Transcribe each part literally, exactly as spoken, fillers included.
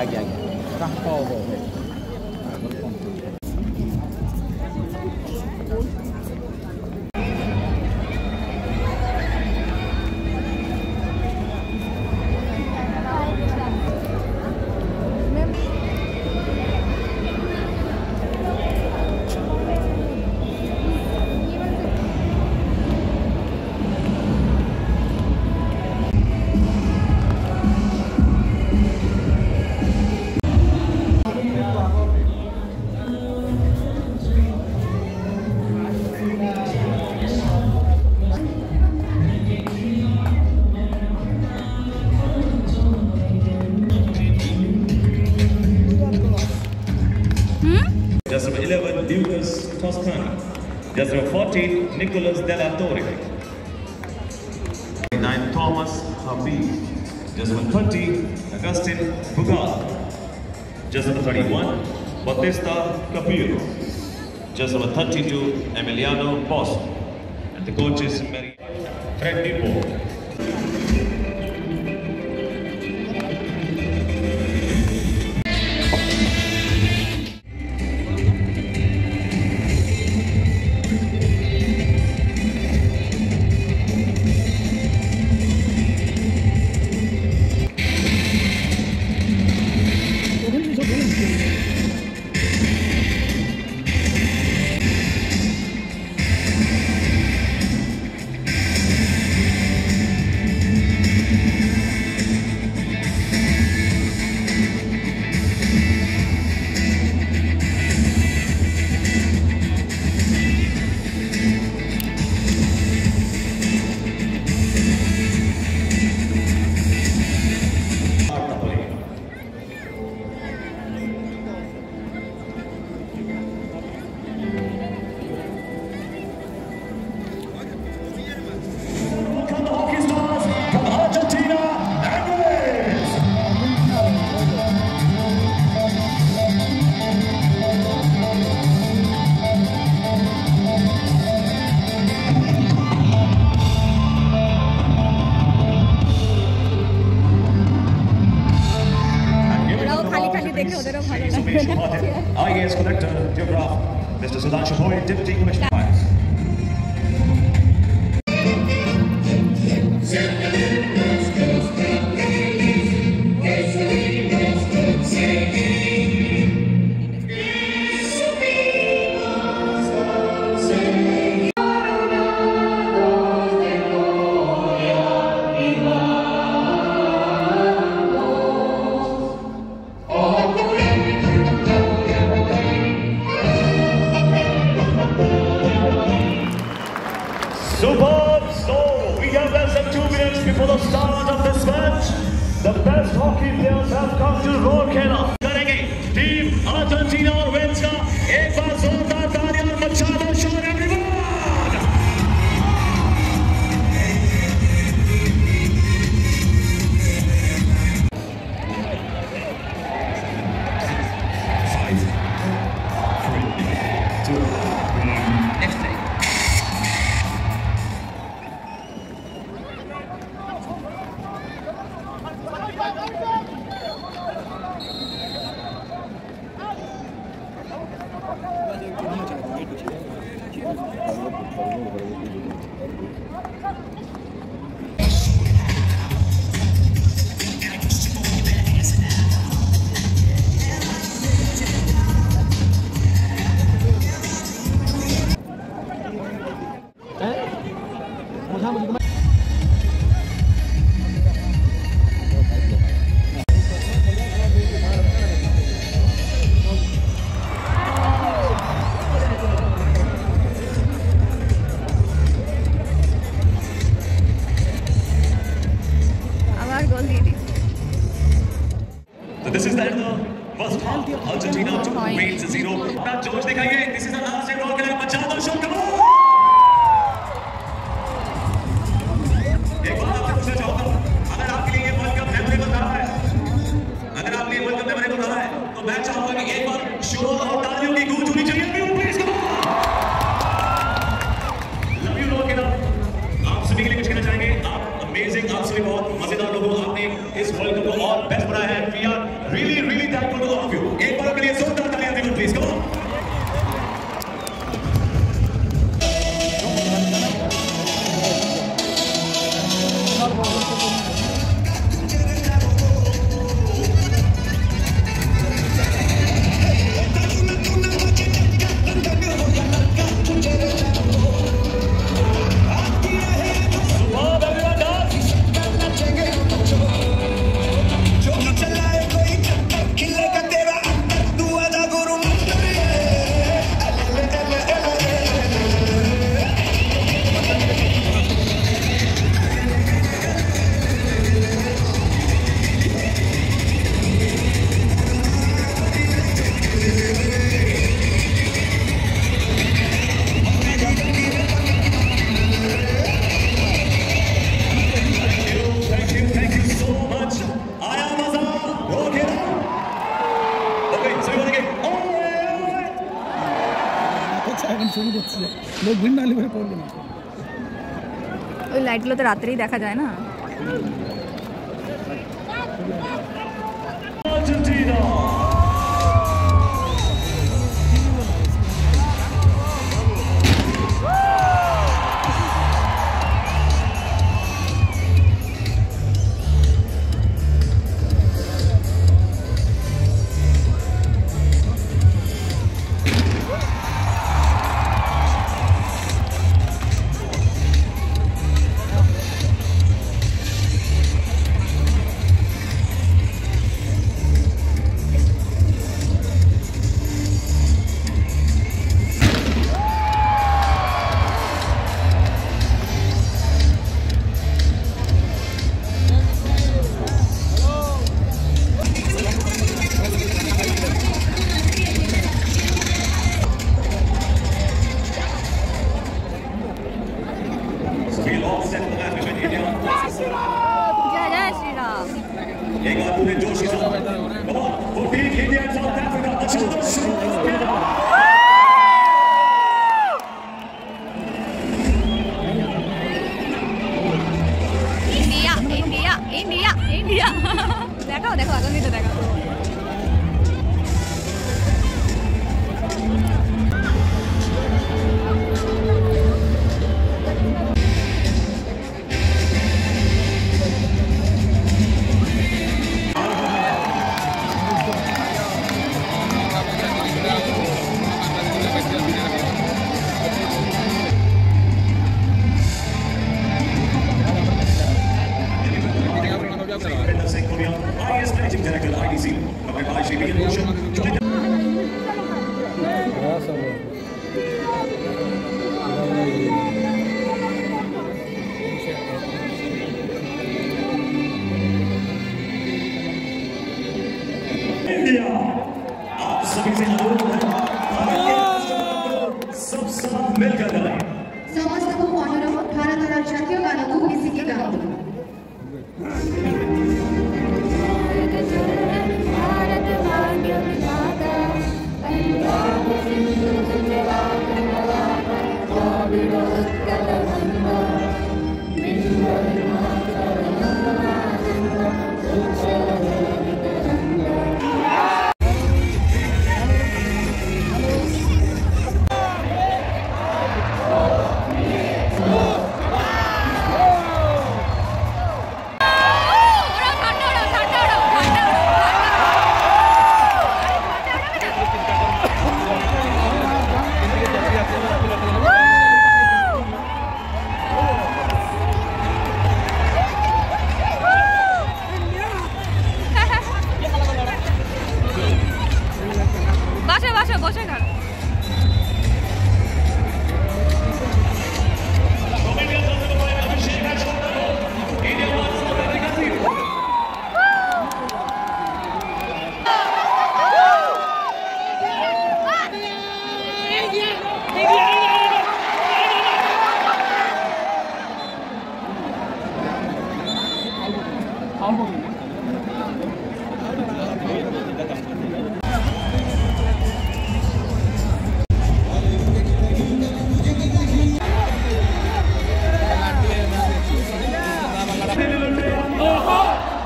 Aguia, aguia. Carpal, Just number eleven, Lucas Toscani. Just number fourteen, Nicolas Della Torre. nine, Thomas Habib. Just number thirty, Agustin Bugal. Just number thirty-one, Bautista Capillo. Just number thirty-two, Emiliano Bosch. And the coach is Mary Fred Dupont. I A S Collector, Geograph, Mister Sudhanshu Boy, Deputy Commissioner. Superb! So, we have less than two minutes before the start of this match. The best hockey players have come to Rourkela. करेंगे team Argentina और Wales का एक बार जोरदार तालियां और मचा दो शोर everyone! So this is the end of the first half. Argentina two, Wales zero. Now George दिखाइए. This is the last day. Rourkela मचा दो शोर. Come on! एक बात आपसे पूछना चाहूँगा. अगर आपके लिए ये वर्ल्ड कप मेमोरेबल रहा है, अगर आपके लिए वर्ल्ड कप मेमोरेबल रहा है, तो मैं चाहूँगा कि एक बार शोर और तालियों की गूंज होनी चाहिए. Please come on! Love you Rourkela. आप सभी के लिए कुछ कहना चाहेंगे? आप amazing, आप सभी बहुत मजेदार लोग हो. आपने इस वर्ल्ड कप को और बेस्ट बनाया है. We are really, really ওই লাইটগুলো তো রাত্রেই দেখা যায় না। देखाओ देखो आगे तो देखो आप सभी से अनुरोध है सब सब मिलकर गाएं। समस्त को अनुरोध भारत राज्य गानों को किसी के गाओ। भारत भाग्य विधाता पंजाब सिंधु गुजरात द्राविड़ उत्कल गंगा बिंदु हिमाचल गंगा उच्चल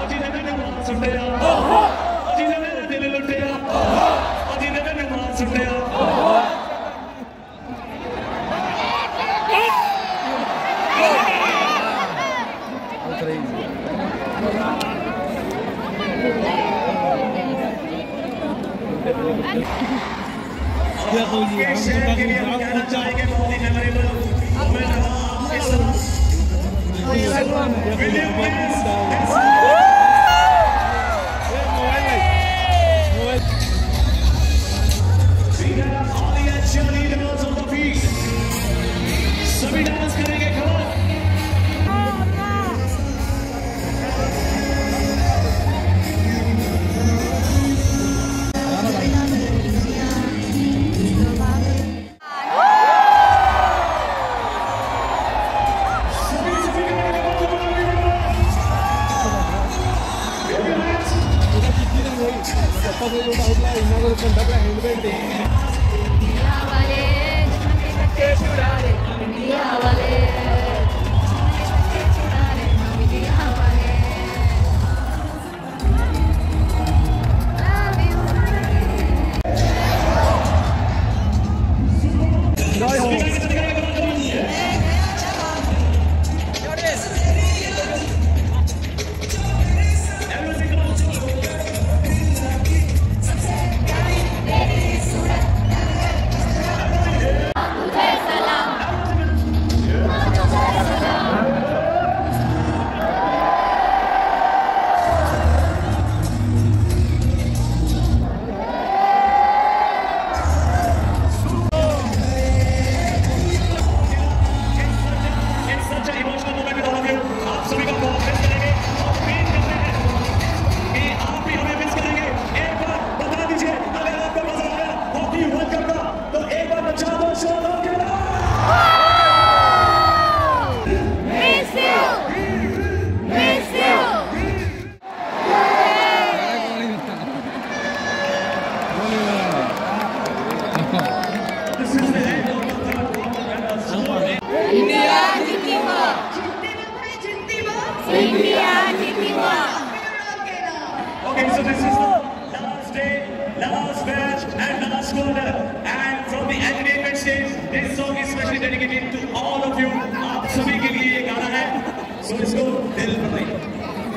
सुन आपके शहर के लिए हम कहना चाहेंगे बहुत ही मेमोरेबल मोमेंट रहा इस विलियम विंस सभी डांस करेंगे खबर Okay, so this is the last day, last match and last quarter. And from the entertainment stage, this song is specially dedicated to all of you. आप सभी के लिए ये गाना है. So let's go. दिल बताइए.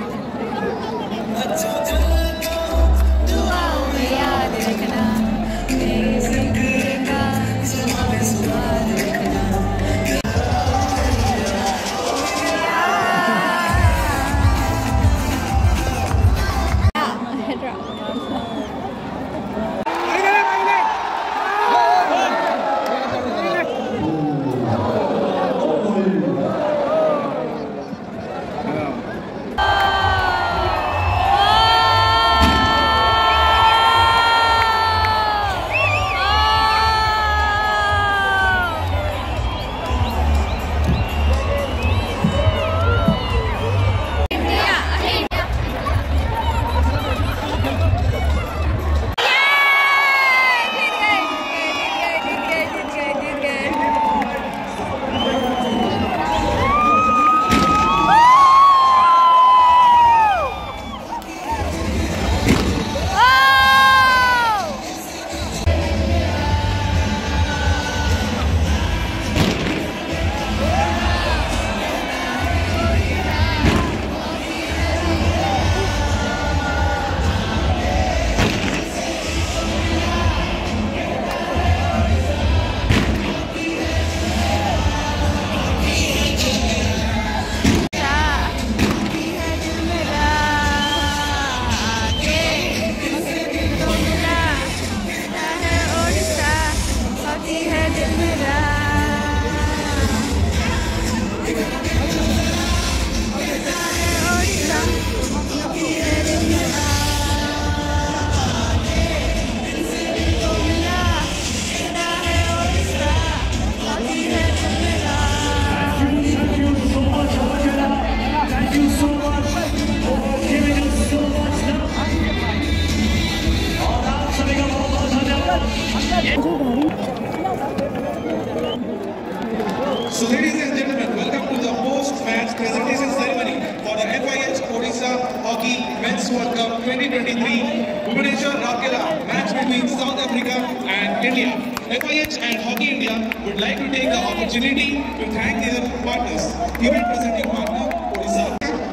So ladies and gentlemen, welcome to the post-match presentation ceremony for the F I H Odisha Hockey Men's World Cup twenty twenty-three Bhubaneswar Rourkela match between South Africa and India. F I H and Hockey India would like to take the opportunity to thank their partners, event presenting partner Odisha.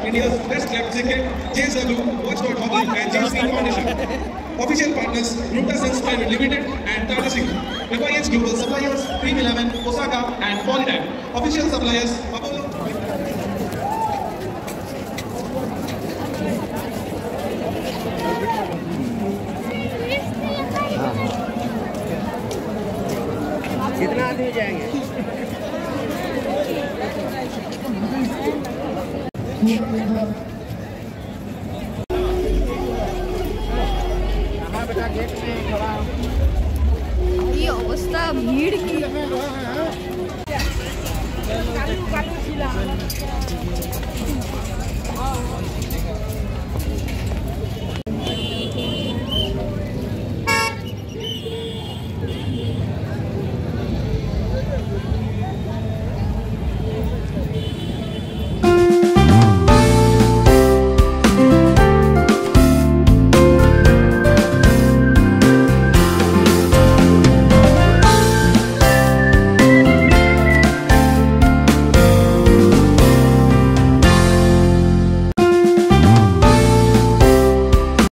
India's best kept secret, J S W, Watchdog Hockey and J S P Foundation. Official partners, Rupta Sons Private Limited and Tata Steel. F I H Global Suppliers, Dream eleven, Osaka and Polytech. Official suppliers, Apollo. कितना आदमी जाएंगे? बेटा gate में खड़ा ये अवस्था भीड़ की कालू कालू